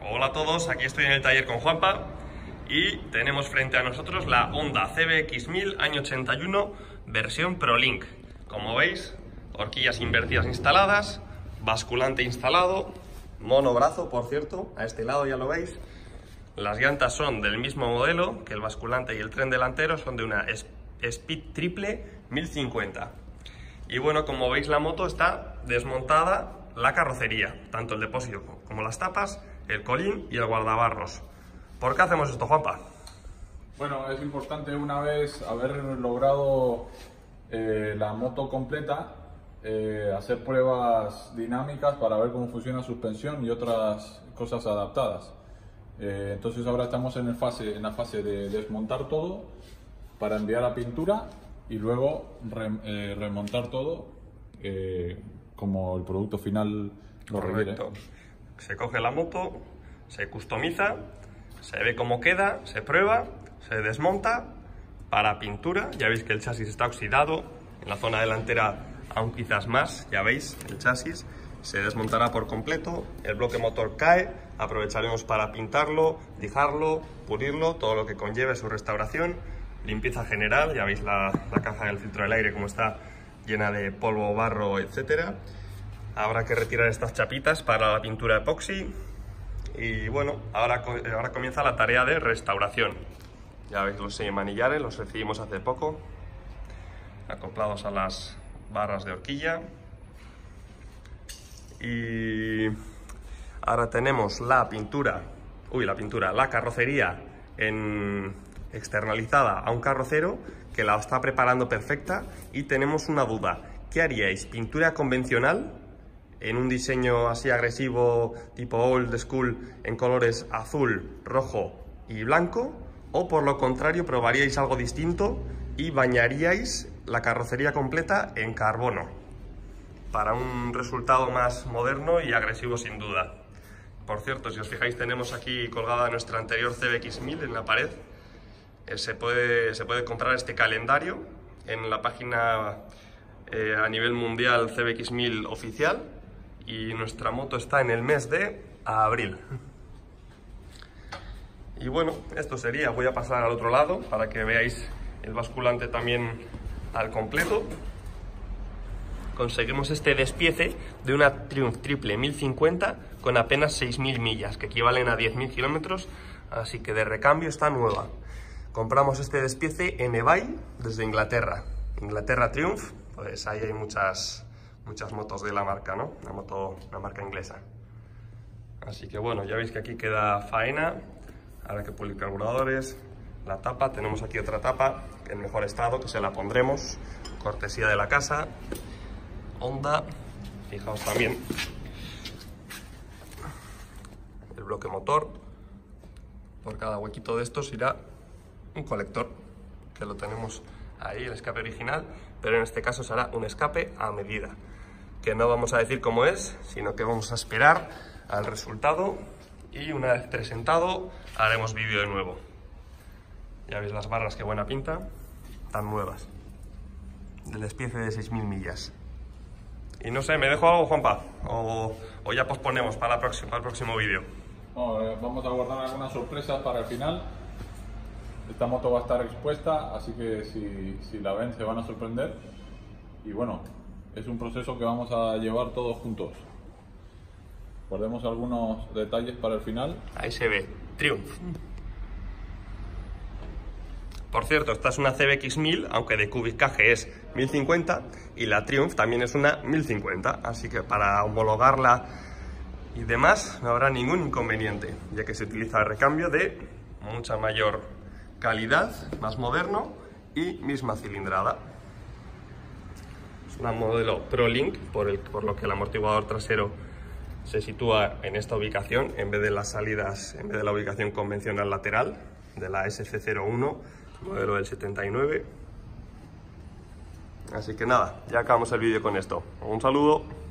Hola a todos, aquí estoy en el taller con Juanpa y tenemos frente a nosotros la Honda CBX1000 año 81 versión ProLink. Como veis, horquillas invertidas instaladas, basculante instalado, monobrazo por cierto, a este lado ya lo veis. Las llantas son del mismo modelo que el basculante y el tren delantero, son de una Speed Triple 1050. Y bueno, como veis la moto está desmontada la carrocería, tanto el depósito como las tapas, el colín y el guardabarros. ¿Por qué hacemos esto, Juanpa? Bueno, es importante una vez haber logrado la moto completa, hacer pruebas dinámicas para ver cómo funciona la suspensión y otras cosas adaptadas. Entonces ahora estamos en la fase de desmontar todo para enviar a pintura y luego remontar todo como el producto final lo requiere. Se coge la moto, se customiza, se ve cómo queda, se prueba, se desmonta para pintura. Ya veis que el chasis está oxidado, en la zona delantera aún quizás más, ya veis el chasis. Se desmontará por completo, el bloque motor cae, aprovecharemos para pintarlo, lijarlo, pulirlo, todo lo que conlleve su restauración. Limpieza general, ya veis la caja del filtro del aire como está llena de polvo, barro, etcétera. Habrá que retirar estas chapitas para la pintura epoxi. Y bueno, ahora comienza la tarea de restauración. Ya veis los semimanillares, los recibimos hace poco, acoplados a las barras de horquilla. Y ahora tenemos la carrocería externalizada a un carrocero que la está preparando perfecta. Y tenemos una duda: ¿qué haríais? ¿Pintura convencional en un diseño así agresivo tipo old school en colores azul, rojo y blanco? ¿O por lo contrario probaríais algo distinto y bañaríais la carrocería completa en carbono para un resultado más moderno y agresivo sin duda? Por cierto, si os fijáis, tenemos aquí colgada nuestra anterior CBX1000 en la pared. Se puede comprar este calendario en la página a nivel mundial CBX1000 oficial, y nuestra moto está en el mes de abril. Y bueno, esto sería. Voy a pasar al otro lado para que veáis el basculante también al completo. Conseguimos este despiece de una Triumph Triple 1050 con apenas 6.000 millas, que equivalen a 10.000 kilómetros, así que de recambio está nueva. Compramos este despiece en eBay desde Inglaterra. Inglaterra Triumph, pues ahí hay muchas motos de la marca, ¿no? Una marca inglesa. Así que bueno, ya veis que aquí queda faena. Ahora que pulir carburadores, la tapa. Tenemos aquí otra tapa en mejor estado, que se la pondremos, cortesía de la casa Honda. Fijaos también el bloque motor. Por cada huequito de estos irá un colector, que lo tenemos ahí, el escape original, pero en este caso será un escape a medida, que no vamos a decir cómo es, sino que vamos a esperar al resultado y una vez presentado haremos vídeo de nuevo. Ya veis las barras, qué buena pinta, tan nuevas, del despiece de 6.000 millas. Y no sé, ¿me dejo algo, Juanpa? ¿O ya posponemos para el próximo vídeo? No, vamos a guardar algunas sorpresas para el final. Esta moto va a estar expuesta, así que si la ven se van a sorprender. Y bueno, es un proceso que vamos a llevar todos juntos. Guardemos algunos detalles para el final. Ahí se ve, Triumph. Por cierto, esta es una CBX1000, aunque de cubicaje es 1050, y la Triumph también es una 1050, así que para homologarla y demás no habrá ningún inconveniente, ya que se utiliza el recambio de mucha mayor calidad, más moderno y misma cilindrada. Es una modelo ProLink, por lo que el amortiguador trasero se sitúa en esta ubicación en vez de las salidas, en vez de la ubicación convencional lateral de la SC01, modelo del 79. Así que nada, ya acabamos el vídeo con esto. Un saludo.